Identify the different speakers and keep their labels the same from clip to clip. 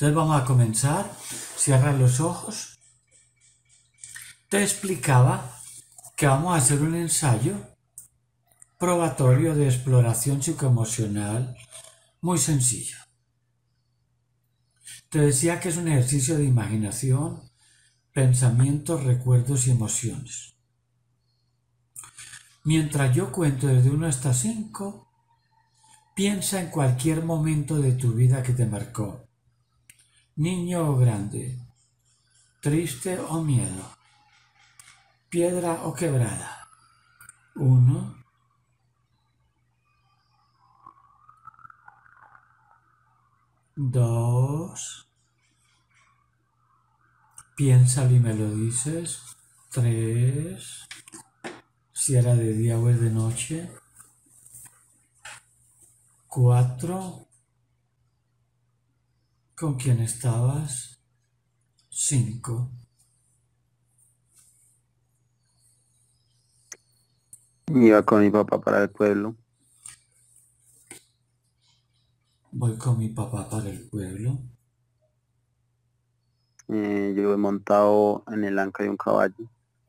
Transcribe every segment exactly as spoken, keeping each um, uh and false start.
Speaker 1: Entonces vamos a comenzar. Cierra los ojos. Te explicaba que vamos a hacer un ensayo probatorio de exploración psicoemocional muy sencillo. Te decía que es un ejercicio de imaginación, pensamientos, recuerdos y emociones. Mientras yo cuento desde uno hasta cinco, piensa en cualquier momento de tu vida que te marcó. Niño o grande, triste o miedo, piedra o quebrada. Uno, dos, piénsalo y me lo dices. Tres, si era de día o es de noche. Cuatro, ¿con quién estabas? Cinco.
Speaker 2: Iba con mi papá para el pueblo.
Speaker 1: Voy con mi papá para el pueblo.
Speaker 2: Eh, yo he montado en el anca de un caballo.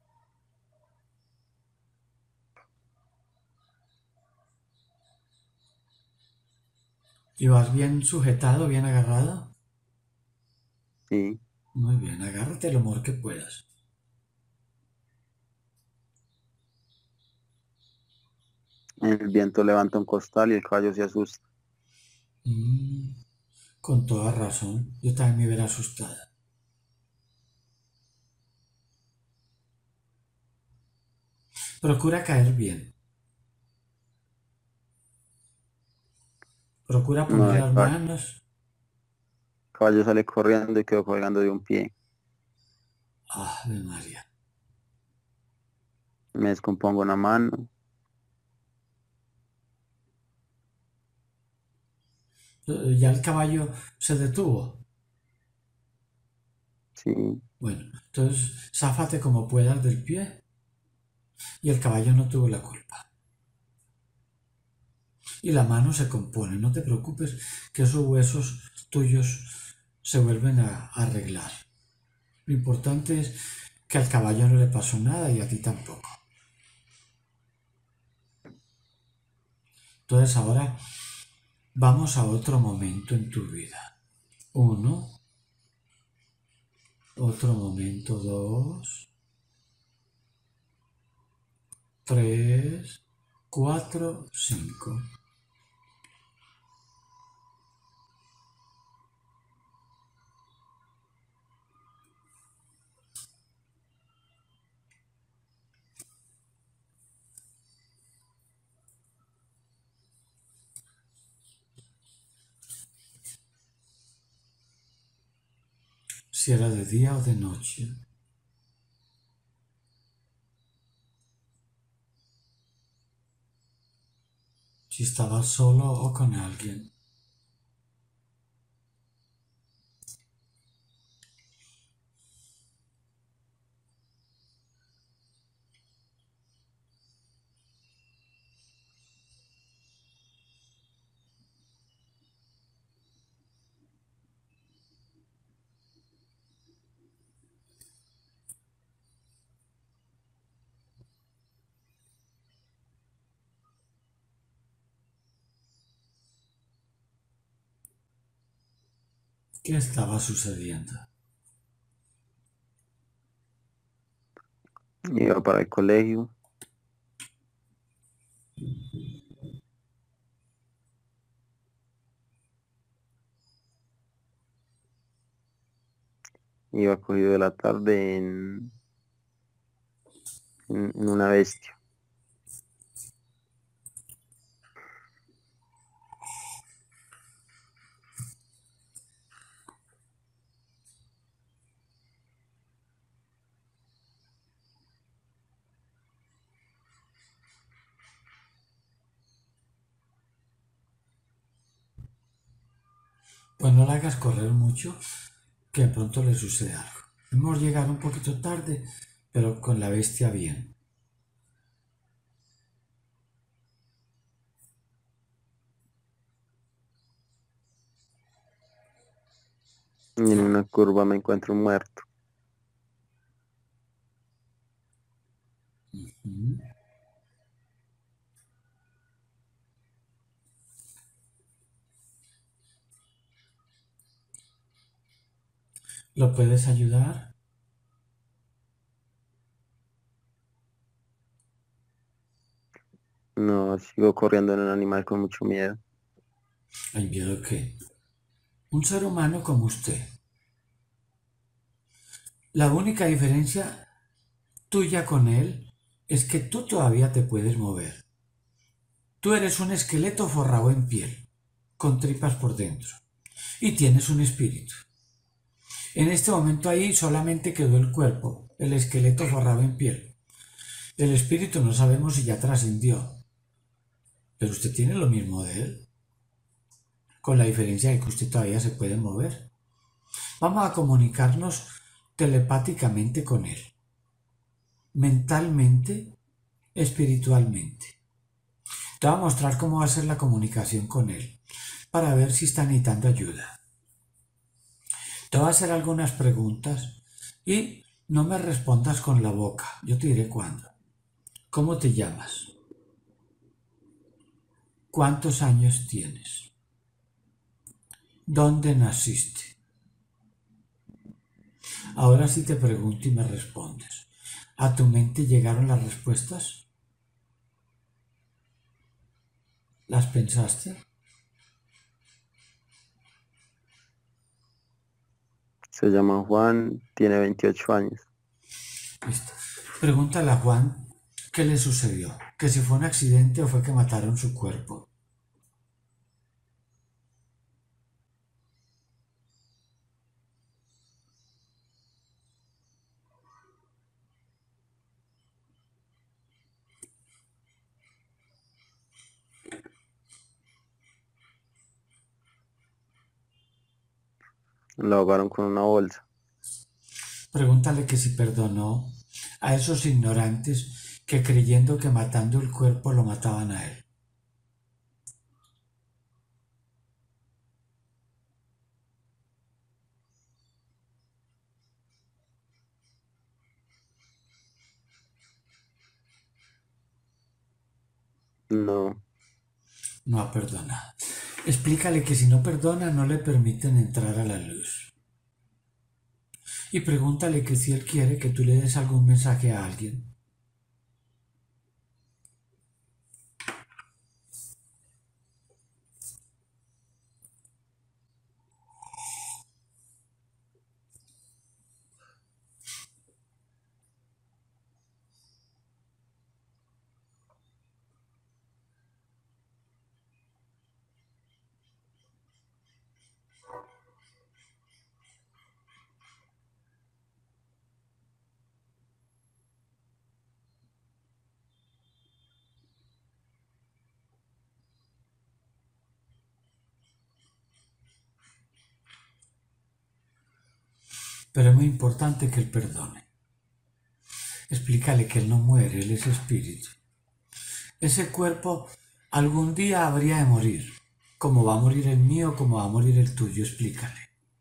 Speaker 1: ¿Y vas bien sujetado, bien agarrado?
Speaker 2: Sí,
Speaker 1: Muy bien, agárrate lo mejor que puedas.
Speaker 2: el viento levanta un costal y el caballo se asusta.
Speaker 1: Mm, con toda razón, yo también me hubiera asustado. Procura caer bien. Procura poner
Speaker 2: No, el
Speaker 1: las
Speaker 2: caballo,
Speaker 1: manos.
Speaker 2: el caballo sale corriendo y quedó colgando de un pie.
Speaker 1: Ave María.
Speaker 2: Me descompongo una mano.
Speaker 1: Eh, Ya el caballo se detuvo.
Speaker 2: Sí,
Speaker 1: Bueno, entonces záfate como puedas del pie y el caballo no tuvo la culpa. Y la mano se compone, no te preocupes que esos huesos tuyos se vuelven a arreglar. Lo importante es que al caballo no le pasó nada y a ti tampoco. Entonces ahora vamos a otro momento en tu vida. Uno, otro momento, dos, tres, cuatro, cinco. Si era de día o de noche. Si estabas solo o con alguien. ¿Qué estaba sucediendo?
Speaker 2: iba para el colegio. Iba cogido de la tarde en, en, en una bestia.
Speaker 1: Pues no la hagas correr mucho, que de pronto le sucede algo. Hemos llegado un poquito tarde, pero con la bestia bien.
Speaker 2: Y en una curva me encuentro un muerto.
Speaker 1: Ujú. ¿Lo puedes ayudar?
Speaker 2: No, sigo corriendo en el animal con mucho miedo.
Speaker 1: ¿Hay miedo qué? Un ser humano como usted. La única diferencia tuya con él es que tú todavía te puedes mover. Tú eres un esqueleto forrado en piel, con tripas por dentro, y tienes un espíritu. En este momento ahí solamente quedó el cuerpo, el esqueleto forrado en piel. El espíritu no sabemos si ya trascendió, pero usted tiene lo mismo de él, con la diferencia de que usted todavía se puede mover. Vamos a comunicarnos telepáticamente con él, mentalmente, espiritualmente. Te voy a mostrar cómo va a ser la comunicación con él, para ver si está necesitando ayuda. Te voy a hacer algunas preguntas y no me respondas con la boca, yo te diré cuándo. ¿Cómo te llamas? ¿Cuántos años tienes? ¿Dónde naciste? Ahora sí te pregunto y me respondes. ¿A tu mente llegaron las respuestas? ¿Las pensaste?
Speaker 2: Se llama Juan, tiene veintiocho años.
Speaker 1: Listo. Pregúntale a Juan qué le sucedió, que si fue un accidente o fue que mataron su cuerpo.
Speaker 2: Lo ahogaron con una bolsa.
Speaker 1: Pregúntale que si perdonó a esos ignorantes que creyendo que matando el cuerpo lo mataban a él.
Speaker 2: No,
Speaker 1: No ha perdonado. Explícale que si no perdona no le permiten entrar a la luz. Y pregúntale que si él quiere que tú le des algún mensaje a alguien. Pero es muy importante que él perdone. Explícale que él no muere, él es espíritu. Ese cuerpo algún día habría de morir. Como va a morir el mío, como va a morir el tuyo, explícale.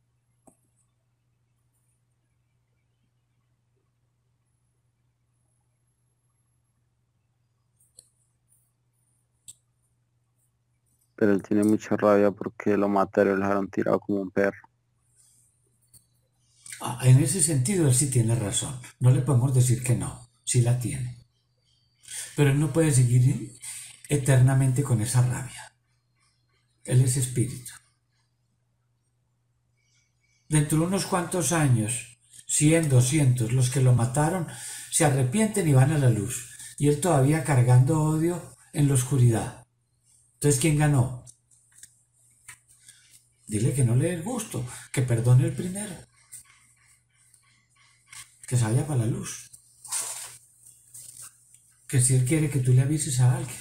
Speaker 2: pero él tiene mucha rabia porque lo mataron y lo dejaron tirado como un perro.
Speaker 1: Ah, en ese sentido él sí tiene razón. No le podemos decir que no, sí la tiene. Pero él no puede seguir eternamente con esa rabia. Él es espíritu. Dentro de unos cuantos años, cien, doscientos, los que lo mataron se arrepienten y van a la luz. Y él todavía cargando odio en la oscuridad. Entonces, ¿quién ganó? Dile que no le dé el gusto, que perdone el primero, que se vaya para la luz. Que si él quiere que tú le avises a alguien.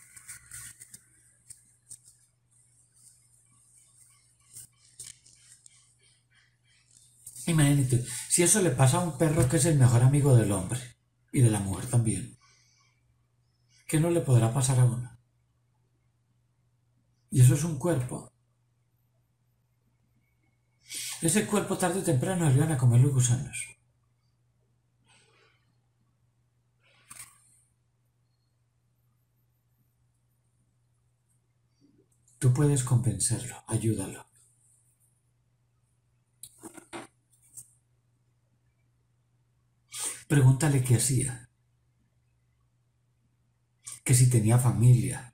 Speaker 1: Imagínate, si eso le pasa a un perro que es el mejor amigo del hombre y de la mujer también, ¿qué no le podrá pasar a uno? Y eso es un cuerpo. Ese cuerpo tarde o temprano le van a comer los gusanos. Tú puedes convencerlo, ayúdalo. Pregúntale qué hacía, que si tenía familia.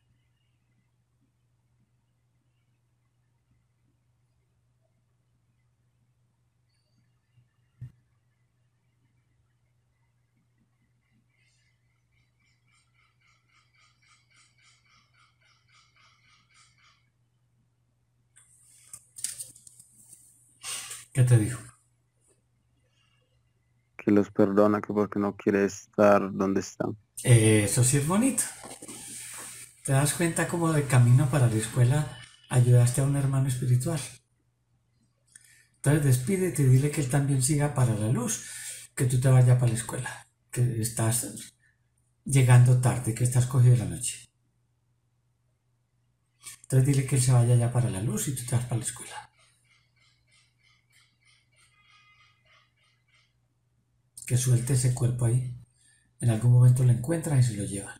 Speaker 1: ¿Qué te dijo?
Speaker 2: Que los perdona, que porque no quiere estar donde están.
Speaker 1: Eso sí es bonito. ¿Te das cuenta cómo de camino para la escuela ayudaste a un hermano espiritual? Entonces despídete y dile que él también siga para la luz, que tú te vayas para la escuela, que estás llegando tarde, que estás cogido la noche. Entonces dile que él se vaya ya para la luz y tú te vas para la escuela. Que suelte ese cuerpo ahí. En algún momento lo encuentran y se lo llevan.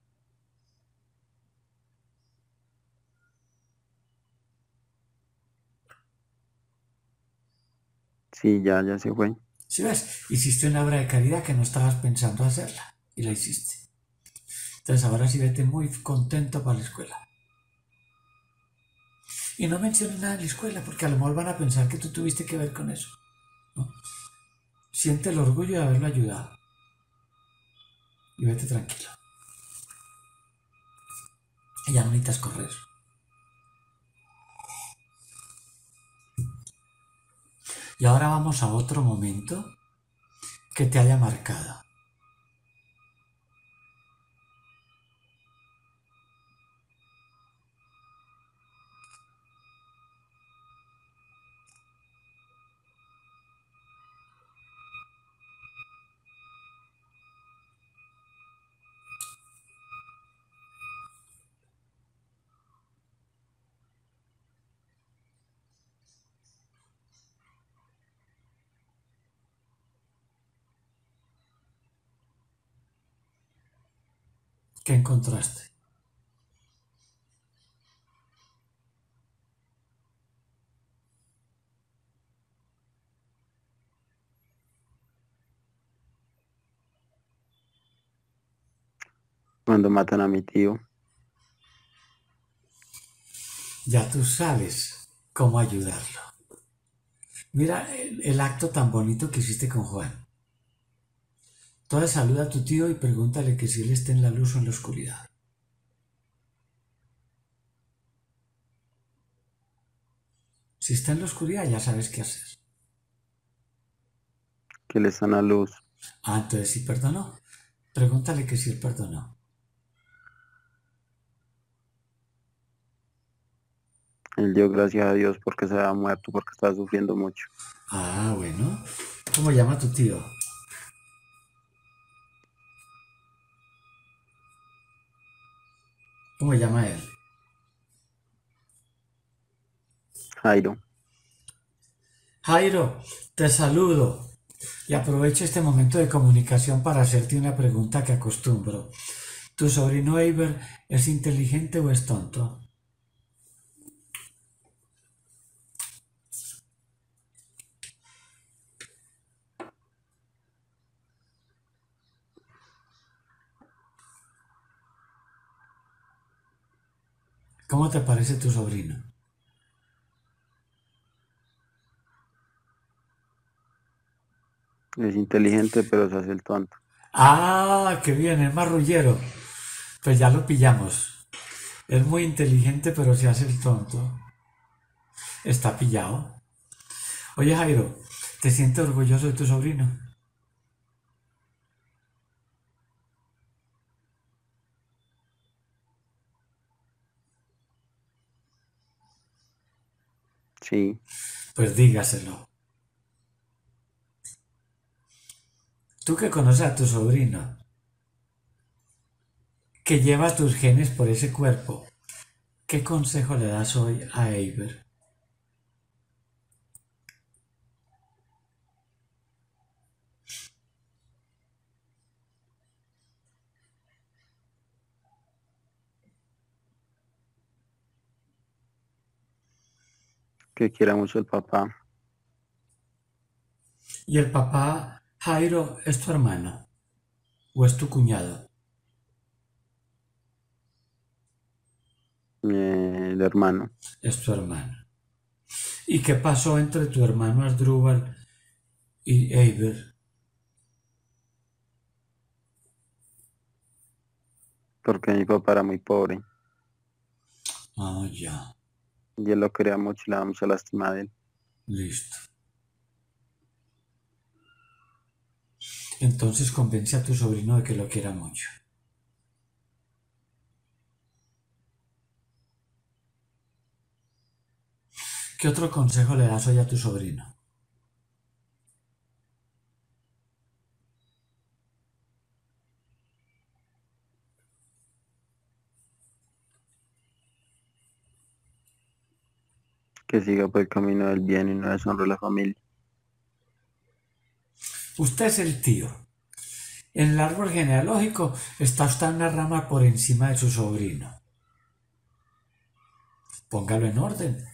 Speaker 2: Sí, ya, ya se fue.
Speaker 1: ¿Sí ves? Hiciste una obra de caridad que no estabas pensando hacerla y la hiciste. Entonces ahora sí vete muy contento para la escuela. Y no menciones nada de la escuela porque a lo mejor van a pensar que tú tuviste que ver con eso, ¿no? Siente el orgullo de haberlo ayudado. Y vete tranquilo. Y ya no necesitas correr. Y ahora vamos a otro momento que te haya marcado. ¿Qué encontraste?
Speaker 2: Cuando matan a mi tío.
Speaker 1: Ya tú sabes cómo ayudarlo. Mira el, el acto tan bonito que hiciste con Juan. Entonces saluda a tu tío y pregúntale que si él está en la luz o en la oscuridad. Si está en la oscuridad ya sabes qué hacer.
Speaker 2: Que le están a luz.
Speaker 1: Ah, entonces sí perdonó. Pregúntale que si él perdonó.
Speaker 2: Él dio gracias a Dios porque se había muerto, porque estaba sufriendo mucho.
Speaker 1: Ah, bueno. ¿Cómo llama tu tío? ¿Cómo llama él?
Speaker 2: Jairo.
Speaker 1: Jairo, te saludo y aprovecho este momento de comunicación para hacerte una pregunta que acostumbro. ¿Tu sobrino Eiber es inteligente o es tonto? ¿Cómo te parece tu sobrino?
Speaker 2: Es inteligente, pero se hace el tonto.
Speaker 1: Ah, qué bien, es marrullero. Pues ya lo pillamos. Es muy inteligente, pero se hace el tonto. Está pillado. Oye, Jairo, ¿te sientes orgulloso de tu sobrino?
Speaker 2: Sí.
Speaker 1: Pues dígaselo. Tú que conoces a tu sobrino, que lleva tus genes por ese cuerpo, ¿qué consejo le das hoy a Eiber?
Speaker 2: Que quiera mucho el papá.
Speaker 1: ¿Y el papá Jairo es tu hermano o es tu cuñado?
Speaker 2: Eh, el hermano.
Speaker 1: Es tu hermano. ¿Y qué pasó entre tu hermano Asdrúbal y Eiber?
Speaker 2: Porque mi papá era muy pobre.
Speaker 1: Ah, ya,
Speaker 2: Y él lo quería mucho y le daba mucha lástima de él.
Speaker 1: listo. Entonces convence a tu sobrino de que lo quiera mucho. ¿Qué otro consejo le das hoy a tu sobrino?
Speaker 2: Que siga por el camino del bien y no deshonre a la familia.
Speaker 1: Usted es el tío. En el árbol genealógico está usted una rama por encima de su sobrino. Póngalo en orden.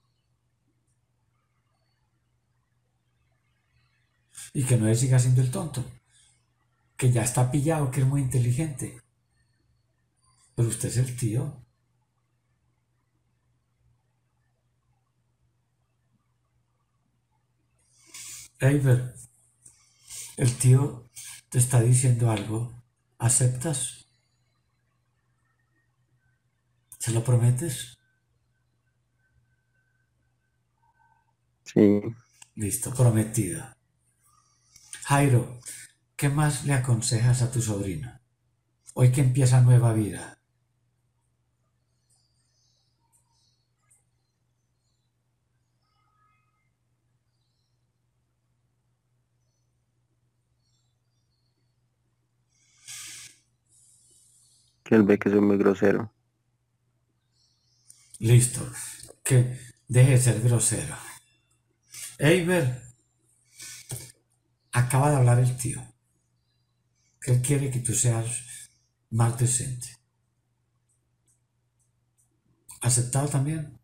Speaker 1: Y que no le siga siendo el tonto. Que ya está pillado, que es muy inteligente. Pero usted es el tío. Eiber, el tío te está diciendo algo. ¿Aceptas? ¿Se lo prometes?
Speaker 2: Sí.
Speaker 1: Listo, prometido. Jairo, ¿qué más le aconsejas a tu sobrino? Hoy que empieza nueva vida.
Speaker 2: Que él ve que soy muy grosero.
Speaker 1: Listo, que deje de ser grosero. Eiber, acaba de hablar el tío. Que él quiere que tú seas más decente. ¿Aceptado también?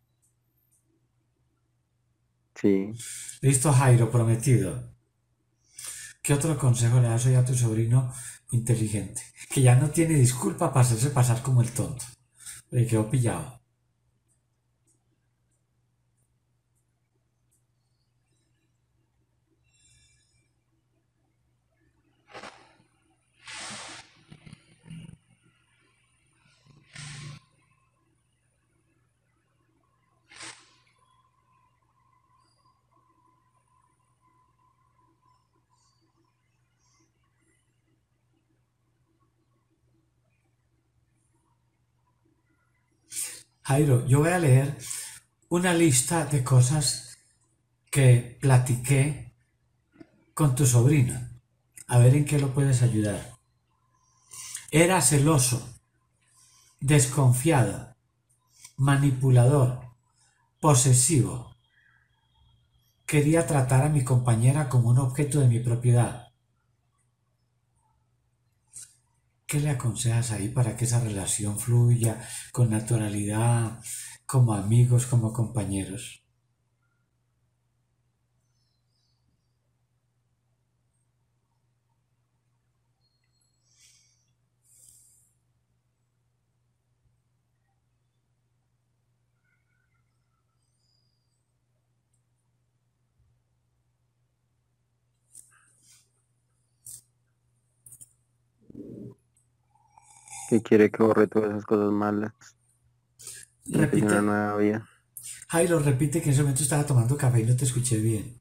Speaker 2: Sí.
Speaker 1: Listo, Jairo, prometido. ¿Qué otro consejo le das hoy a tu sobrino inteligente? Que ya no tiene disculpa para hacerse pasar como el tonto. Le quedó pillado. Jairo, yo voy a leer una lista de cosas que platiqué con tu sobrino. A ver en qué lo puedes ayudar. Era celoso, desconfiado, manipulador, posesivo. Quería tratar a mi compañera como un objeto de mi propiedad. ¿Qué le aconsejas ahí para que esa relación fluya con naturalidad, como amigos, como compañeros?
Speaker 2: Que quiere que borre todas esas cosas malas. Y empiece
Speaker 1: Repite,
Speaker 2: una nueva vida.
Speaker 1: Jairo, repite que en ese momento estaba tomando café y no te escuché bien.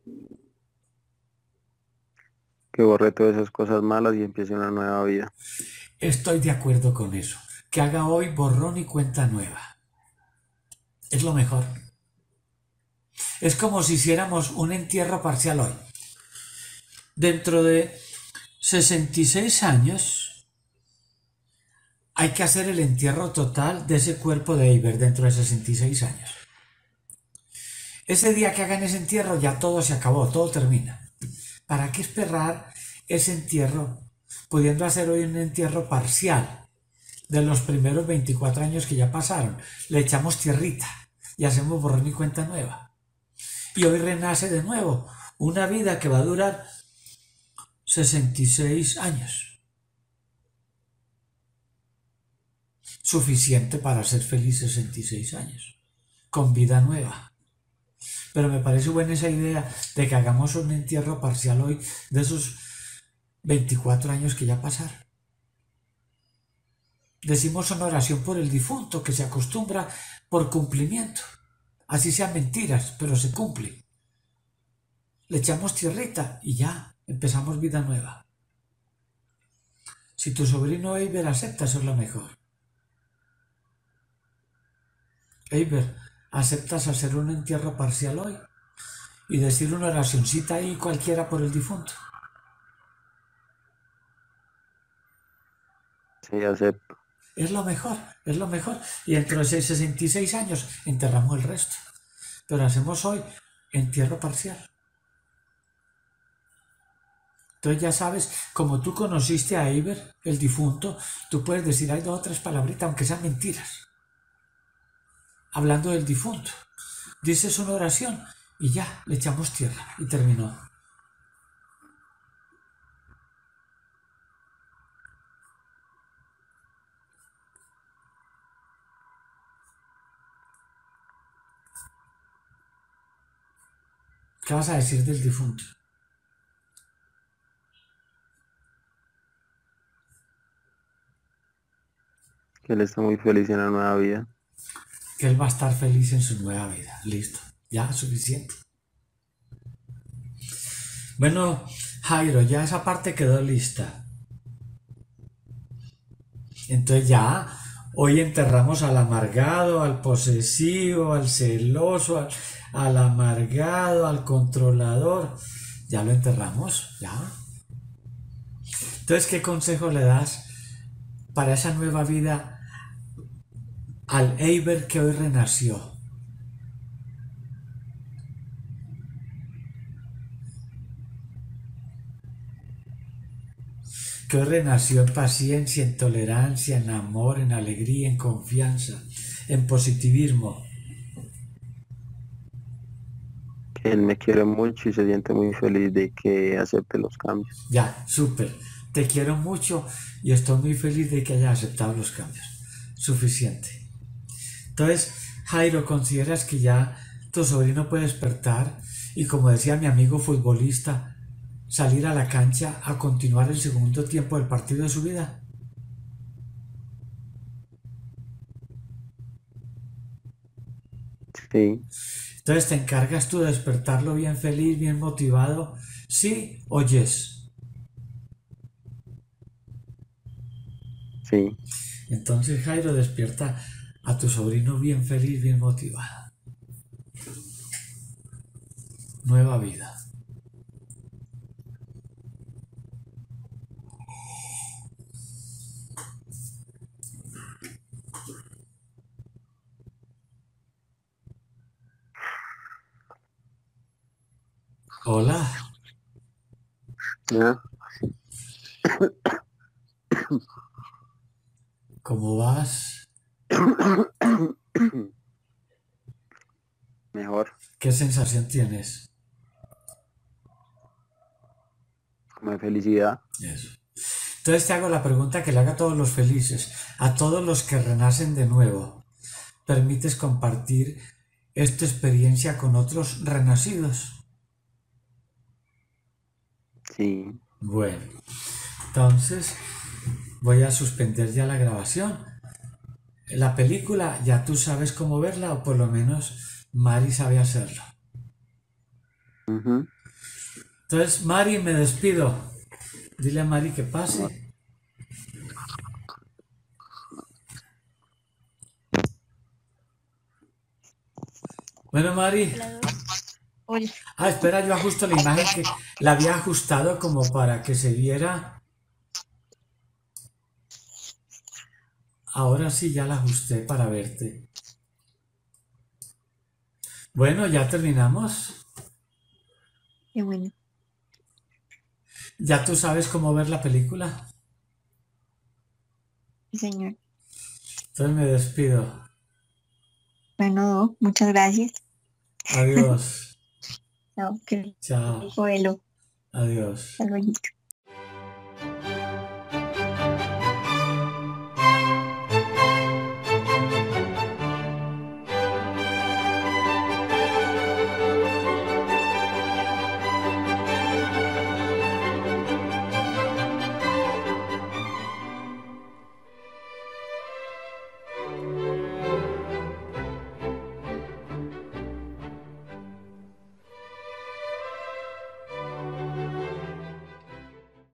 Speaker 2: Que borre todas esas cosas malas y empiece una nueva vida.
Speaker 1: Estoy de acuerdo con eso. Que haga hoy borrón y cuenta nueva. Es lo mejor. Es como si hiciéramos un entierro parcial hoy. Dentro de sesenta y seis años hay que hacer el entierro total de ese cuerpo de Eiber dentro de sesenta y seis años. Ese día que hagan ese entierro ya todo se acabó, todo termina. ¿Para qué esperar ese entierro pudiendo hacer hoy un entierro parcial de los primeros veinticuatro años que ya pasaron? Le echamos tierrita, y hacemos borrón y cuenta nueva. Y hoy renace de nuevo una vida que va a durar sesenta y seis años. Suficiente para ser feliz sesenta y seis años, con vida nueva. Pero me parece buena esa idea de que hagamos un entierro parcial hoy de esos veinticuatro años que ya pasaron. Decimos una oración por el difunto que se acostumbra por cumplimiento. Así sean mentiras, pero se cumple. Le echamos tierrita y ya, empezamos vida nueva. Si tu sobrino Eiber acepta, eso es lo mejor. Eiber, ¿aceptas hacer un entierro parcial hoy? Y decir una oracioncita ahí cualquiera por el difunto.
Speaker 2: Sí, acepto.
Speaker 1: Es lo mejor, es lo mejor. Y dentro de sesenta y seis años enterramos el resto. Pero hacemos hoy entierro parcial. Entonces ya sabes, como tú conociste a Eiber, el difunto, tú puedes decir hay dos o tres palabritas, aunque sean mentiras. Hablando del difunto. Dices una oración y ya, le echamos tierra y terminó. ¿Qué vas a decir del difunto?
Speaker 2: Que él está muy feliz en la nueva vida.
Speaker 1: Que él va a estar feliz en su nueva vida. Listo. Ya, suficiente. Bueno, Jairo, ya esa parte quedó lista. Entonces ya, hoy enterramos al amargado, al posesivo, al celoso, al, al amargado, al controlador. Ya lo enterramos, ya. Entonces, ¿qué consejo le das para esa nueva vida al Eiber que hoy renació? Que hoy renació en paciencia, en tolerancia, en amor, en alegría, en confianza, en positivismo.
Speaker 2: Que él me quiere mucho y se siente muy feliz de que acepte los cambios.
Speaker 1: Ya, súper. Te quiero mucho y estoy muy feliz de que hayas aceptado los cambios. Suficiente. Entonces, Jairo, ¿consideras que ya tu sobrino puede despertar y, como decía mi amigo futbolista, salir a la cancha a continuar el segundo tiempo del partido de su vida?
Speaker 2: Sí,
Speaker 1: Entonces, ¿te encargas tú de despertarlo bien feliz, bien motivado? ¿Sí o yes?
Speaker 2: sí.
Speaker 1: Entonces, Jairo, despierta a tu sobrino bien feliz, bien motivado. Nueva vida. Hola,
Speaker 2: ¿Ya?
Speaker 1: ¿cómo vas?
Speaker 2: Mejor,
Speaker 1: ¿Qué sensación tienes?
Speaker 2: como de felicidad.
Speaker 1: Eso. Entonces te hago la pregunta que le haga a todos los felices, a todos los que renacen de nuevo. ¿Permites compartir esta experiencia con otros renacidos?
Speaker 2: Sí,
Speaker 1: Bueno, entonces voy a suspender ya la grabación. La película ya tú sabes cómo verla, o por lo menos Mari sabe hacerlo.
Speaker 2: ujú.
Speaker 1: Entonces, Mari, me despido. Dile a Mari que pase. Bueno, Mari.
Speaker 3: Hola, dos. Hola.
Speaker 1: Ah, espera, yo ajusto la imagen que la había ajustado como para que se viera. Ahora sí ya la ajusté para verte. Bueno, ya terminamos.
Speaker 3: Qué bueno.
Speaker 1: ¿Ya tú sabes cómo ver la película?
Speaker 3: Sí, señor.
Speaker 1: Entonces me despido.
Speaker 3: Bueno, muchas gracias.
Speaker 1: Adiós.
Speaker 3: Chao, que
Speaker 1: Chao.
Speaker 3: vuelo.
Speaker 1: Adiós.
Speaker 3: Hasta luego.